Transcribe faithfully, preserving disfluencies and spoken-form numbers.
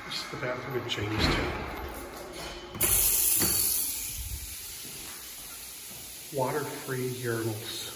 This is the bathroom in Jamestown. Water-free urinals.